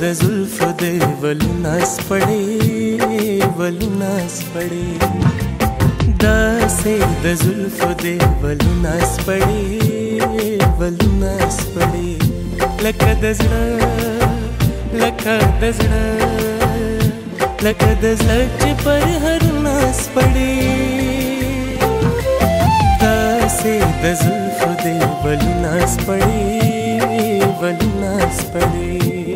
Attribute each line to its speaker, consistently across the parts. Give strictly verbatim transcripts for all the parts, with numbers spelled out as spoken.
Speaker 1: د زلفو دی ولونه سپړې ولونه سپړې داسې د زلفو دی ولونه سپړې ولونه سپړې لکه د زړه لکه د زړه لکه د زړه چې پر هرونه سپړې داسې د زلفو دی ولونه سپړې ولونه سپړې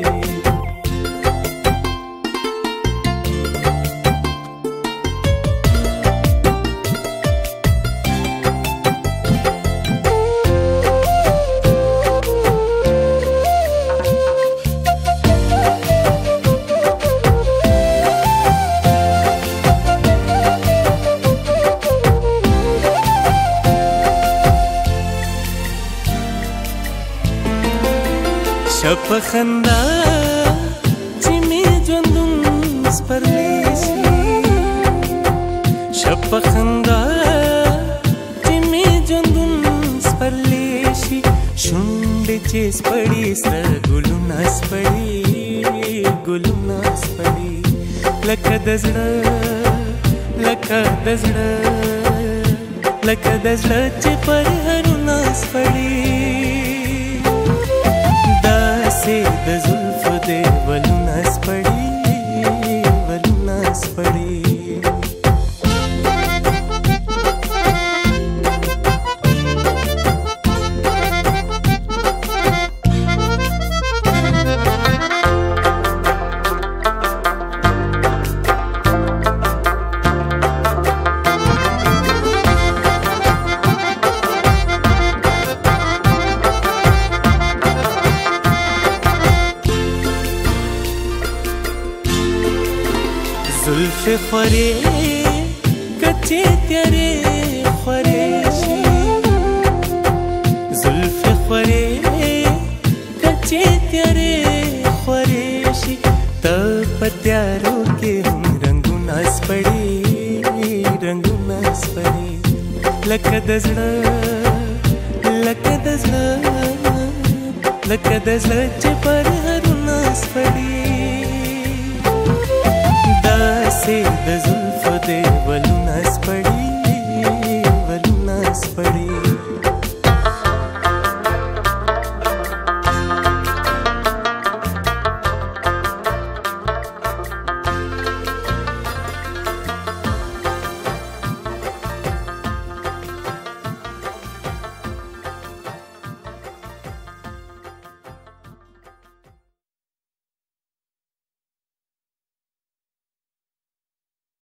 Speaker 1: شپ خندا چې می ژوندون سپرلی شي شپ خندا چې می ژوندون سپرلی شي شونډې چې سپړي سره ګلونه سپړي ګلونه سپړي لکه د زړه لکه د زړه لکه د زړه چې پر هرونه سپړي داسې د زلفو دی ولونه سپړې ولونه سپړې زلفې خورې کچې تیارې خورې شي زلفې خورې کچې تیارې خورې شي ته په تیارو کې هم رنګونه سپړې رنګونه سپړې لکه د زړه لکه د زړه لکه د زړه چې پر هرونه سپړې داسې د زلفو